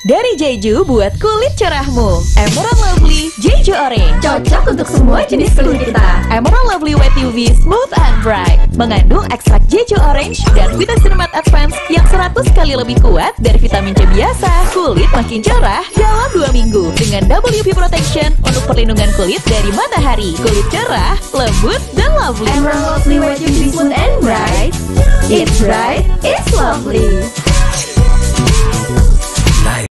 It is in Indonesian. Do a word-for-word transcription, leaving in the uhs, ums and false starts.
Dari Jeju buat kulit cerahmu. Emerald Lovely Jeju Orange, Cocok untuk semua jenis kulit kita. Emerald Lovely Wet U V Smooth and Bright, mengandung ekstrak Jeju Orange dan Vitacinemat Advance yang seratus kali lebih kuat dari vitamin C biasa. Kulit makin cerah dalam dua minggu dengan double U V protection untuk perlindungan kulit dari matahari. Kulit cerah, lembut, dan lovely. Emerald Lovely Wet U V Smooth and Bright. It's bright, it's lovely.